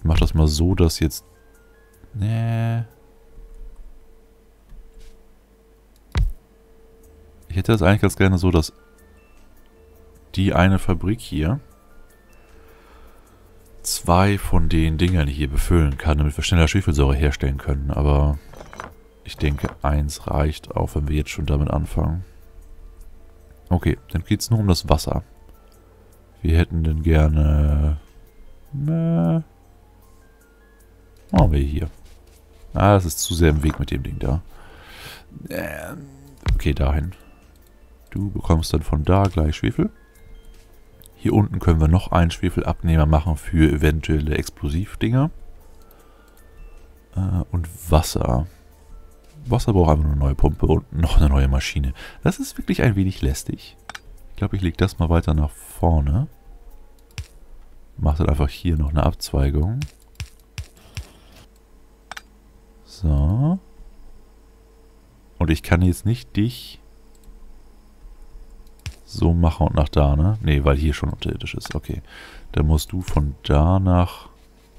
mache das mal so, dass jetzt... Nee. Ich hätte das eigentlich ganz gerne so, dass die eine Fabrik hier 2 von den Dingern hier befüllen kann, damit wir schneller Schwefelsäure herstellen können. Aber ich denke, 1 reicht auch, wenn wir jetzt schon damit anfangen. Okay, dann geht es nur um das Wasser. Wir hätten denn gerne... machen wir hier. Ah, das ist zu sehr im Weg mit dem Ding da. Okay, dahin. Du bekommst dann von da gleich Schwefel. Hier unten können wir noch einen Schwefelabnehmer machen für eventuelle Explosivdinger. Und Wasser. Wasser braucht einfach nur eine neue Pumpe und noch eine neue Maschine. Das ist wirklich ein wenig lästig. Ich glaube, ich lege das mal weiter nach vorne. Mache dann einfach hier noch eine Abzweigung. So. Und ich kann jetzt nicht dich so machen und nach da, ne? Ne, weil hier schon unterirdisch ist. Okay. Dann musst du von da nach...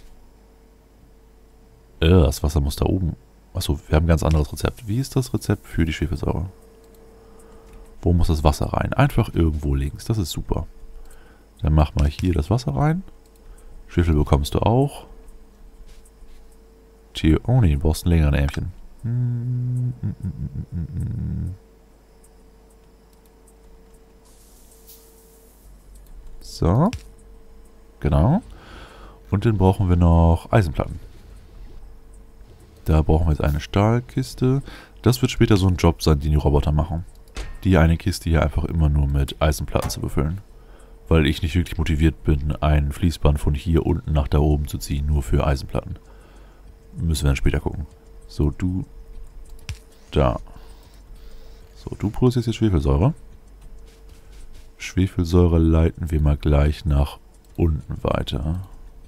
das Wasser muss da oben... Achso, wir haben ein ganz anderes Rezept. Wie ist das Rezept für die Schwefelsäure? Wo muss das Wasser rein? Einfach irgendwo links. Das ist super. Dann mach mal hier das Wasser rein. Schwefel bekommst du auch. Tier... Oh ne, du brauchst einen längeren Ärmchen. So. Genau. Und dann brauchen wir noch Eisenplatten. Da brauchen wir jetzt eine Stahlkiste. Das wird später so ein Job sein, den die Roboter machen. Die eine Kiste hier einfach immer nur mit Eisenplatten zu befüllen. Weil ich nicht wirklich motiviert bin, ein Fließband von hier unten nach da oben zu ziehen, nur für Eisenplatten. Müssen wir dann später gucken. So, du... Da. So, du produzierst jetzt Schwefelsäure. Schwefelsäure leiten wir mal gleich nach unten weiter.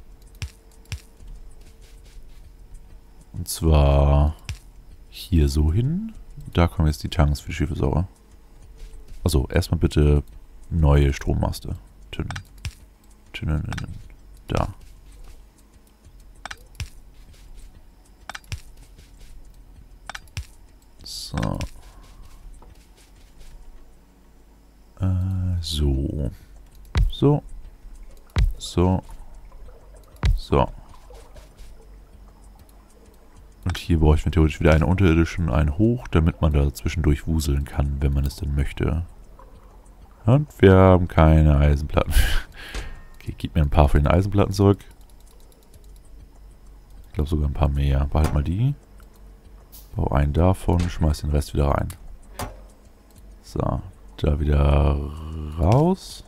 Und zwar hier so hin. Da kommen jetzt die Tanks für die Schwefelsäure. Also erstmal bitte neue Strommaste. Da. So. So. So. So. So. Und hier bräuchten wir theoretisch wieder einen unterirdischen, einen hoch, damit man da zwischendurch wuseln kann, wenn man es denn möchte. Und wir haben keine Eisenplatten. Okay, gib mir ein paar von den Eisenplatten zurück. Ich glaube sogar ein paar mehr. Behalt mal die. Bau einen davon, schmeiß den Rest wieder rein. So, da wieder raus.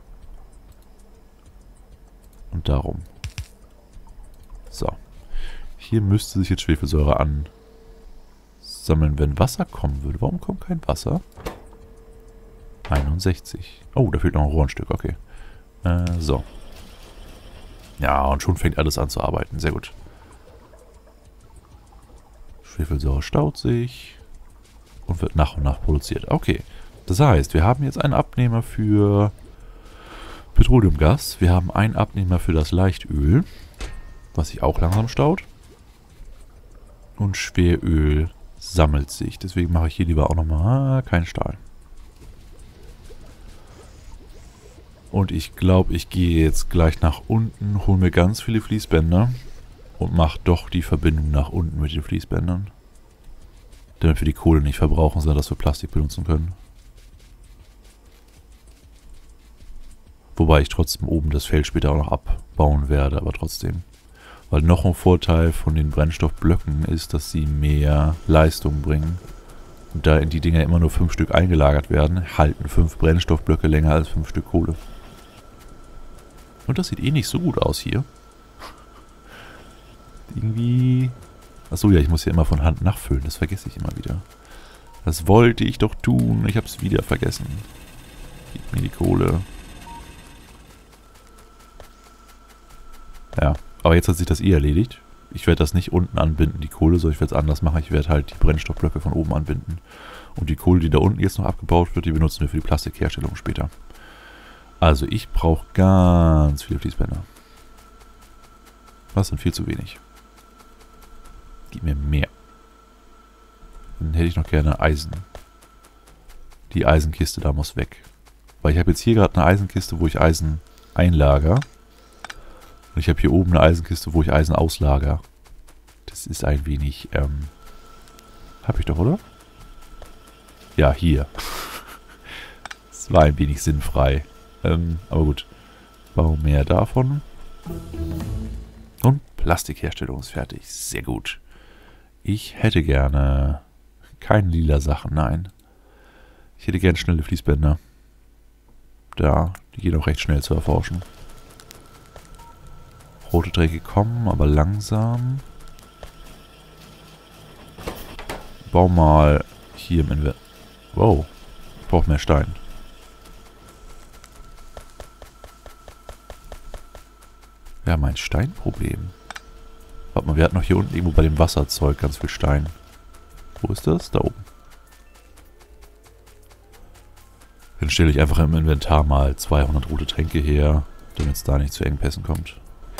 Und darum. So. Hier müsste sich jetzt Schwefelsäure ansammeln, wenn Wasser kommen würde. Warum kommt kein Wasser? 61. Oh, da fehlt noch ein Rohrenstück. Okay. So. Ja, und schon fängt alles an zu arbeiten. Sehr gut. Schwefelsäure staut sich und wird nach und nach produziert. Okay. Das heißt, wir haben jetzt einen Abnehmer für Petroleumgas. Wir haben einen Abnehmer für das Leichtöl, was sich auch langsam staut. Und Schweröl sammelt sich. Deswegen mache ich hier lieber auch nochmal keinen Stahl. Und ich glaube, ich gehe jetzt gleich nach unten, hole mir ganz viele Fließbänder und mache doch die Verbindung nach unten mit den Fließbändern. Damit wir die Kohle nicht verbrauchen, sondern dass wir Plastik benutzen können. Wobei ich trotzdem oben das Feld später auch noch abbauen werde, aber trotzdem. Weil noch ein Vorteil von den Brennstoffblöcken ist, dass sie mehr Leistung bringen. Und da in die Dinger immer nur 5 Stück eingelagert werden, halten 5 Brennstoffblöcke länger als 5 Stück Kohle. Und das sieht eh nicht so gut aus hier. Irgendwie... Achso, ja, ich muss hier immer von Hand nachfüllen. Das vergesse ich immer wieder. Das wollte ich doch tun. Ich habe es wieder vergessen. Gib mir die Kohle. Ja, aber jetzt hat sich das eh erledigt. Ich werde das nicht unten anbinden, die Kohle, sondern ich werde es anders machen. Ich werde halt die Brennstoffblöcke von oben anbinden. Und die Kohle, die da unten jetzt noch abgebaut wird, die benutzen wir für die Plastikherstellung später. Also ich brauche ganz viele Fließbänder. Das sind viel zu wenig. Gib mir mehr. Dann hätte ich noch gerne Eisen. Die Eisenkiste da muss weg. Weil ich habe jetzt hier gerade eine Eisenkiste, wo ich Eisen einlager. Und ich habe hier oben eine Eisenkiste, wo ich Eisen auslager. Das ist ein wenig, Hab ich doch, oder? Ja, hier. Das war ein wenig sinnfrei. Aber gut. Bau mehr davon. Und Plastikherstellung ist fertig. Sehr gut. Ich hätte gerne keine lila Sachen, nein. Ich hätte gerne schnelle Fließbänder. Da, die gehen auch recht schnell zu erforschen. Rote Tränke kommen, aber langsam. Bau mal hier im Inventar. Wow, ich brauche mehr Stein. Wir haben ein Steinproblem. Warte mal, wir hatten noch hier unten irgendwo bei dem Wasserzeug ganz viel Stein. Wo ist das? Da oben. Dann stelle ich einfach im Inventar mal 200 rote Tränke her, damit es da nicht zu Engpässen kommt.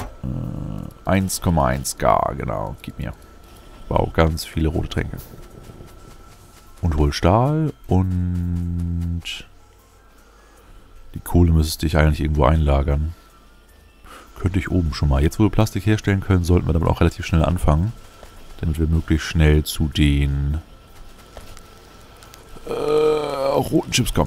1,1 Gar, genau, gib mir. Bau ganz viele rote Tränke. Und hol Stahl und die Kohle müsste ich eigentlich irgendwo einlagern. Könnte ich oben schon mal. Jetzt, wo wir Plastik herstellen können, sollten wir damit auch relativ schnell anfangen. Damit wir möglichst schnell zu den roten Chips kommen.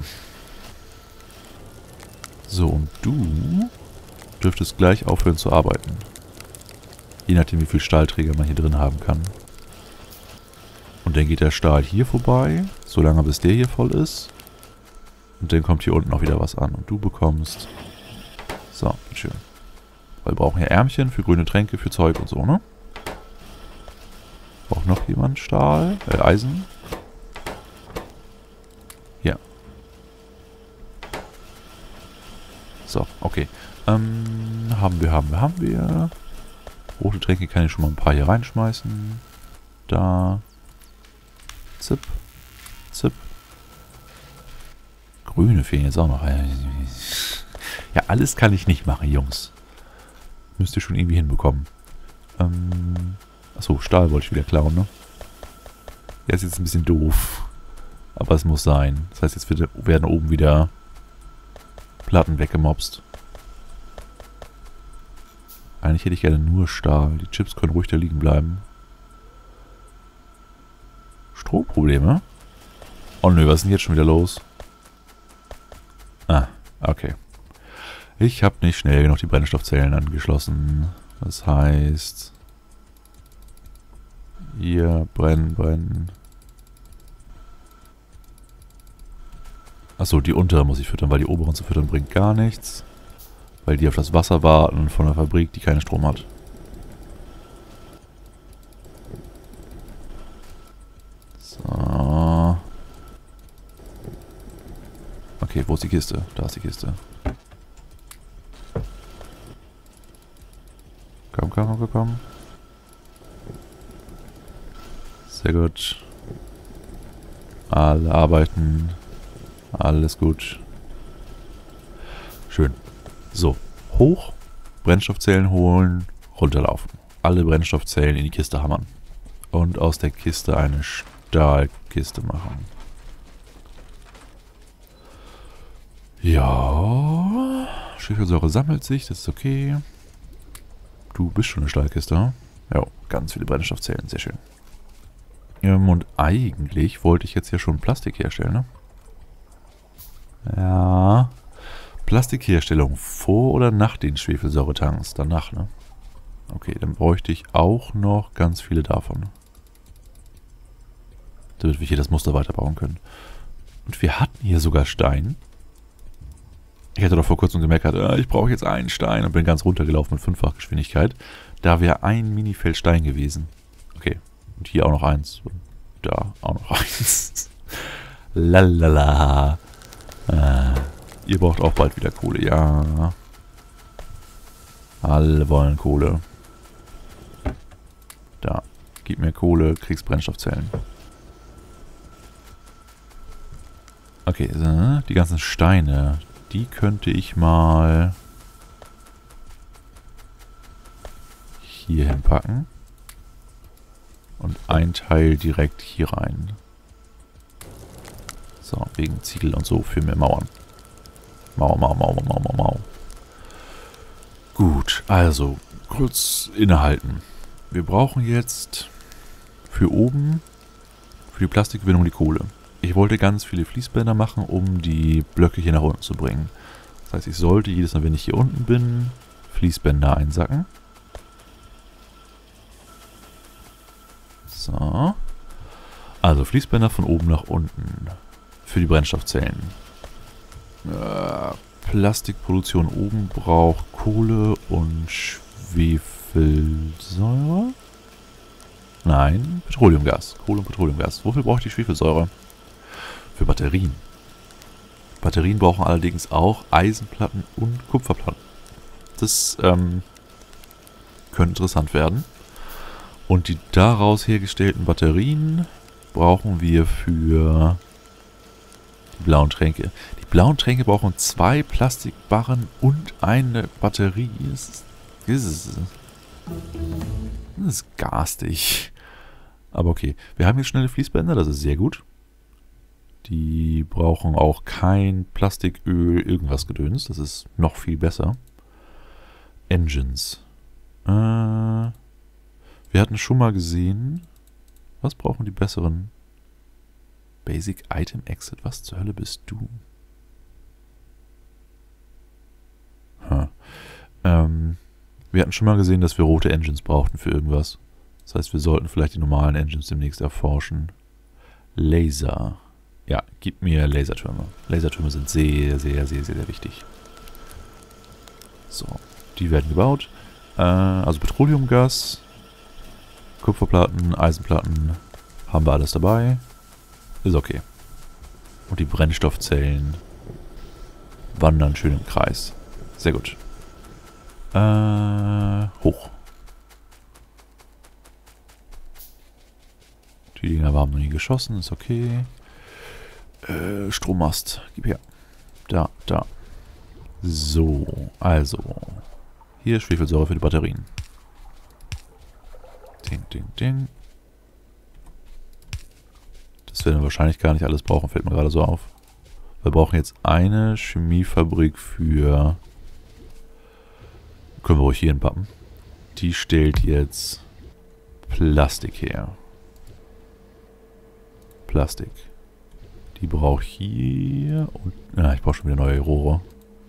So, und du dürftest gleich aufhören zu arbeiten. Je nachdem, wie viel Stahlträger man hier drin haben kann. Und dann geht der Stahl hier vorbei, solange bis der hier voll ist. Und dann kommt hier unten auch wieder was an. Und du bekommst... So, schön. Weil wir brauchen ja Ärmchen für grüne Tränke, für Zeug und so, ne? Braucht noch jemand Stahl? Eisen? Ja. So, okay. Haben wir. Rote Tränke kann ich schon mal ein paar hier reinschmeißen. Da. Zip. Zip. Grüne fehlen jetzt auch noch. Ja, alles kann ich nicht machen, Jungs. Müsst ihr schon irgendwie hinbekommen. Achso, Stahl wollte ich wieder klauen, ne? Der ist jetzt ein bisschen doof. Aber es muss sein. Das heißt, jetzt werden oben wieder Platten weggemobst. Eigentlich hätte ich gerne nur Stahl. Die Chips können ruhig da liegen bleiben. Stromprobleme? Oh nö, was ist denn jetzt schon wieder los? Ah, okay. Ich habe nicht schnell genug die Brennstoffzellen angeschlossen. Das heißt... Hier, brennen. Achso, die untere muss ich füttern, weil die oberen zu füttern bringt gar nichts. Weil die auf das Wasser warten von der Fabrik, die keinen Strom hat. So. Okay, wo ist die Kiste? Da ist die Kiste. Komm. Sehr gut. Alle arbeiten. Alles gut. Schön. So. Hoch. Brennstoffzellen holen. Runterlaufen. Alle Brennstoffzellen in die Kiste hammern. Und aus der Kiste eine Stahlkiste machen. Ja. Schwefelsäure sammelt sich. Das ist okay. Du bist schon eine Stahlkiste, ne? Ja, ganz viele Brennstoffzellen. Sehr schön. Und eigentlich wollte ich jetzt ja schon Plastik herstellen, ne? Ja. Plastikherstellung vor oder nach den Schwefelsäuretanks? Danach, ne? Okay, dann bräuchte ich auch noch ganz viele davon. Damit wir hier das Muster weiterbauen können. Und wir hatten hier sogar Stein. Ich hatte doch vor kurzem gemerkt, ich brauche jetzt einen Stein und bin ganz runtergelaufen mit 5-fach Geschwindigkeit. Da wäre ein Minifeld Stein gewesen. Okay. Und hier auch noch eins. Und da auch noch eins. Lalala. Ihr braucht auch bald wieder Kohle, ja. Alle wollen Kohle. Da. Gib mir Kohle, kriegst Brennstoffzellen. Okay, die ganzen Steine. Die könnte ich mal hier hinpacken. Und ein Teil direkt hier rein. So, wegen Ziegel und so für mehr Mauern. Mauer. Gut, also kurz innehalten. Wir brauchen jetzt für oben, für die Plastikgewinnung die Kohle. Ich wollte ganz viele Fließbänder machen, um die Blöcke hier nach unten zu bringen. Das heißt, ich sollte jedes Mal, wenn ich hier unten bin, Fließbänder einsacken. So. Also Fließbänder von oben nach unten. Für die Brennstoffzellen. Plastikproduktion oben braucht Kohle und Schwefelsäure. Nein, Petroleumgas. Kohle und Petroleumgas. Wofür braucht die Schwefelsäure? Für Batterien. Batterien brauchen allerdings auch Eisenplatten und Kupferplatten. Das könnte interessant werden. Und die daraus hergestellten Batterien brauchen wir für die blauen Tränke. Die blauen Tränke brauchen 2 Plastikbarren und eine Batterie. Das ist garstig. Aber okay. Wir haben jetzt schnelle Fließbänder, das ist sehr gut. Die brauchen auch kein Plastiköl, irgendwas Gedöns. Das ist noch viel besser. Engines. Wir hatten schon mal gesehen. Was brauchen die besseren? Basic Item Exit. Was zur Hölle bist du? Wir hatten schon mal gesehen, dass wir rote Engines brauchten für irgendwas. Das heißt, wir sollten vielleicht die normalen Engines demnächst erforschen. Laser. Ja, gib mir Lasertürme. Lasertürme sind sehr wichtig. So, die werden gebaut. Also Petroleumgas, Kupferplatten, Eisenplatten, haben wir alles dabei. Ist okay. Und die Brennstoffzellen wandern schön im Kreis. Sehr gut. Hoch. Die Dinger haben noch nie geschossen, ist okay. Strommast, gib her. Da. So, also. Hier Schwefelsäure für die Batterien. Ding. Das werden wir wahrscheinlich gar nicht alles brauchen, fällt mir gerade so auf. Wir brauchen jetzt eine Chemiefabrik für... Können wir ruhig hier hinpappen. Die stellt jetzt Plastik her. Plastik. Die brauche ich hier und... Ja, ich brauche schon wieder neue Rohre.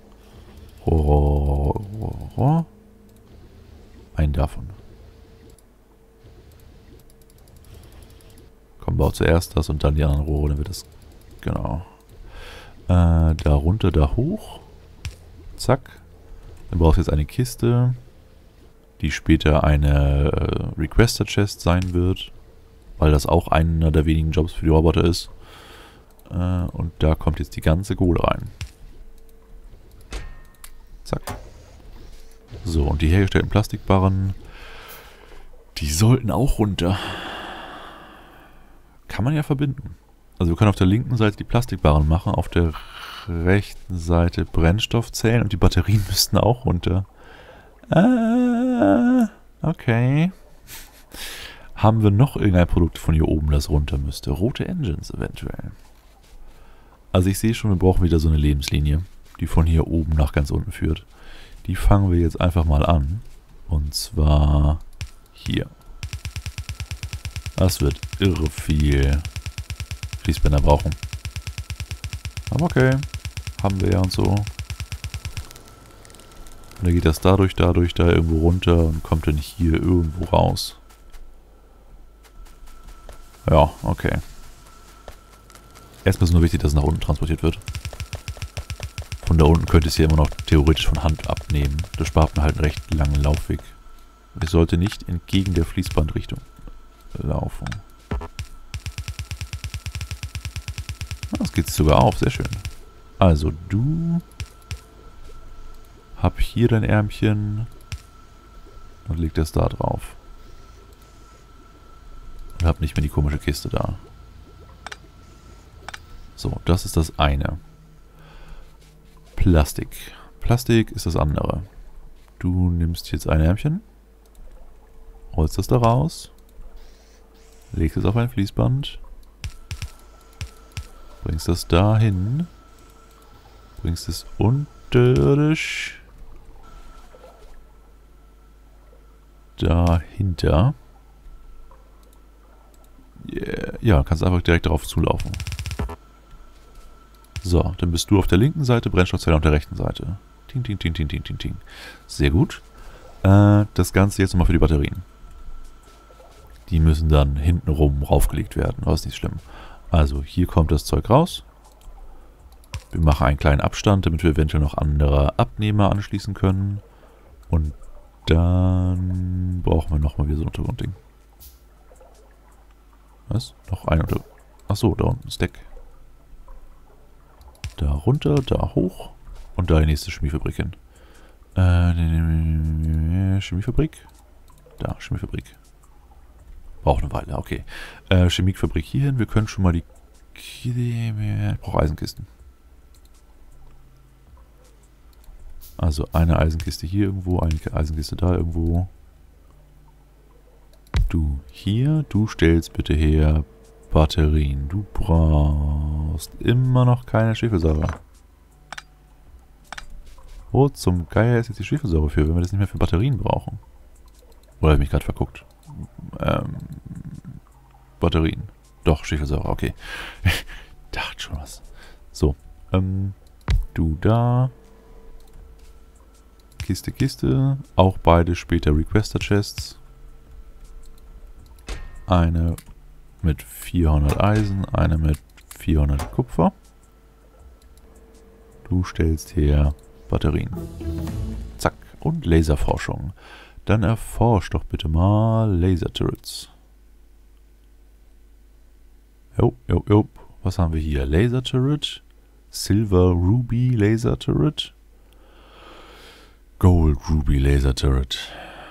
Rohre. Einen davon. Komm, bau zuerst das und dann die anderen Rohre, dann wird das... Genau. Da runter, da hoch. Zack. Dann brauchst du jetzt eine Kiste, die später eine Requester-Chest sein wird, weil das auch einer der wenigen Jobs für die Roboter ist. Und da kommt jetzt die ganze Kohle rein. Zack. So, und die hergestellten Plastikbarren, die sollten auch runter. Kann man ja verbinden. Also wir können auf der linken Seite die Plastikbarren machen, auf der rechten Seite Brennstoffzellen und die Batterien müssten auch runter. Okay. Haben wir noch irgendein Produkt von hier oben, das runter müsste? Rote Engines eventuell. Also ich sehe schon, wir brauchen wieder so eine Lebenslinie, die von hier oben nach ganz unten führt. Die fangen wir jetzt einfach mal an. Und zwar hier. Das wird irre viel Fließbänder brauchen. Aber okay. Haben wir ja und so. Und dann geht das dadurch, da irgendwo runter und kommt dann hier irgendwo raus. Ja, okay. Erstmal ist nur wichtig, dass es nach unten transportiert wird. Von da unten könnte es ja immer noch theoretisch von Hand abnehmen. Das spart mir halt einen recht langen Laufweg. Und ich sollte nicht entgegen der Fließbandrichtung laufen. Das geht sogar auf, sehr schön. Also du hab hier dein Ärmchen und leg das da drauf. Und hab nicht mehr die komische Kiste da. So, das ist das eine. Plastik. Plastik ist das andere. Du nimmst jetzt ein Ärmchen Holst das da raus. Legst es auf ein Fließband. Bringst das dahin. Bringst es unterirdisch. Dahinter. Yeah. Ja, kannst einfach direkt darauf zulaufen. So, dann bist du auf der linken Seite, Brennstoffzelle auf der rechten Seite. Ting, ting, ting, ting, ting, ting, ting. Sehr gut. Das Ganze jetzt nochmal für die Batterien. Die müssen dann hintenrum raufgelegt werden, aber ist nicht schlimm. Also, hier kommt das Zeug raus. Wir machen einen kleinen Abstand, damit wir eventuell noch andere Abnehmer anschließen können. Und dann brauchen wir nochmal wieder so ein Untergrundding. Was? Noch ein Untergrund. Achso, da unten ein Stack. Da runter, da hoch. Und da die nächste Chemiefabrik hin. Chemiefabrik? Da, Chemiefabrik. Braucht eine Weile, okay. Chemiefabrik hier hin. Wir können schon mal die... Ich brauche Eisenkisten. Also eine Eisenkiste hier irgendwo, eine Eisenkiste da irgendwo. Du hier, du stellst bitte her Batterien. Du brauchst immer noch keine Schwefelsäure. Wo zum Geier ist jetzt die Schwefelsäure für, wenn wir das nicht mehr für Batterien brauchen? Oder habe ich mich gerade verguckt? Batterien. Doch, Schwefelsäure, okay. Dachte schon was. So, du da. Kiste, Kiste. Auch beide später Requester-Chests. Eine mit 400 Eisen, eine mit 400 Kupfer. Du stellst her Batterien. Zack. Und Laserforschung. Dann erforscht doch bitte mal Laser-Turrets. Jo. Was haben wir hier? Laser-Turret. Silver Ruby Laser-Turret. Gold Ruby Laser Turret.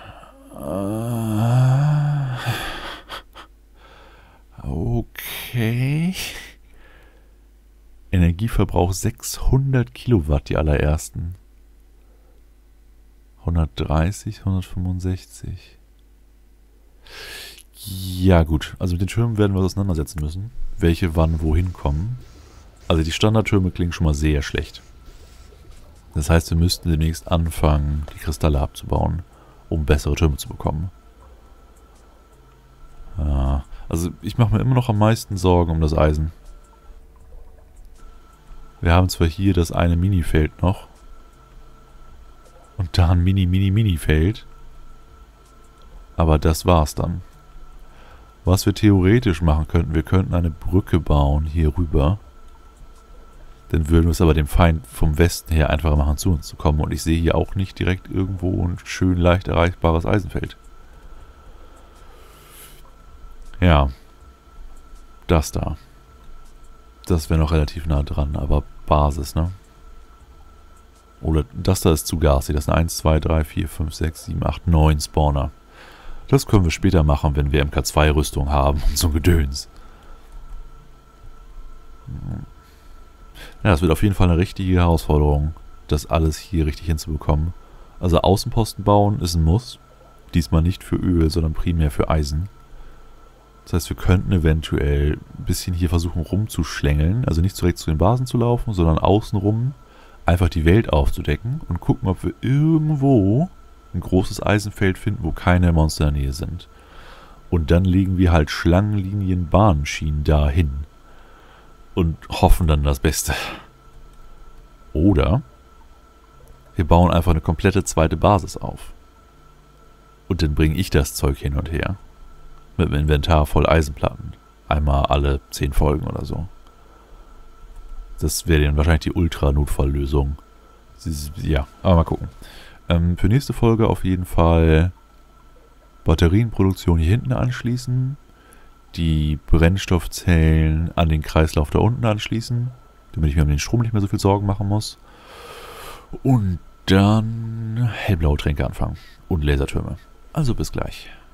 Okay. Energieverbrauch 600 Kilowatt, die allerersten. 130, 165. Ja gut, also mit den Türmen werden wir auseinandersetzen müssen. Welche wann wohin kommen. Also die Standardtürme klingen schon mal sehr schlecht. Das heißt, wir müssten demnächst anfangen, die Kristalle abzubauen, um bessere Türme zu bekommen. Ja, also ich mache mir immer noch am meisten Sorgen um das Eisen. Wir haben zwar hier das eine Mini-Feld noch. Und da ein Mini-Mini-Mini-Feld. Aber das war's dann. Was wir theoretisch machen könnten, wir könnten eine Brücke bauen hier rüber. Dann würden wir es aber dem Feind vom Westen her einfacher machen, zu uns zu kommen. Und ich sehe hier auch nicht direkt irgendwo ein schön leicht erreichbares Eisenfeld. Ja. Das da. Das wäre noch relativ nah dran, aber Basis, ne? Oder das da ist zu garstig. Das sind 1, 2, 3, 4, 5, 6, 7, 8, 9 Spawner. Das können wir später machen, wenn wir MK2-Rüstung haben und so ein Gedöns. Ja, das wird auf jeden Fall eine richtige Herausforderung, das alles hier richtig hinzubekommen. Also Außenposten bauen ist ein Muss. Diesmal nicht für Öl, sondern primär für Eisen. Das heißt, wir könnten eventuell ein bisschen hier versuchen rumzuschlängeln. Also nicht direkt zu den Basen zu laufen, sondern außenrum einfach die Welt aufzudecken und gucken, ob wir irgendwo ein großes Eisenfeld finden, wo keine Monster in der Nähe sind. Und dann legen wir halt Schlangenlinien, Bahnschienen dahin. Und hoffen dann das Beste. Oder wir bauen einfach eine komplette zweite Basis auf. Und dann bringe ich das Zeug hin und her. Mit dem Inventar voll Eisenplatten. Einmal alle 10 Folgen oder so. Das wäre dann wahrscheinlich die Ultra-Notfalllösung. Ja, aber mal gucken. Für nächste Folge auf jeden Fall Batterienproduktion hier hinten anschließen. Die Brennstoffzellen an den Kreislauf da unten anschließen, damit ich mir um den Strom nicht mehr so viel Sorgen machen muss. Und dann hellblaue Tränke anfangen und Lasertürme. Also bis gleich.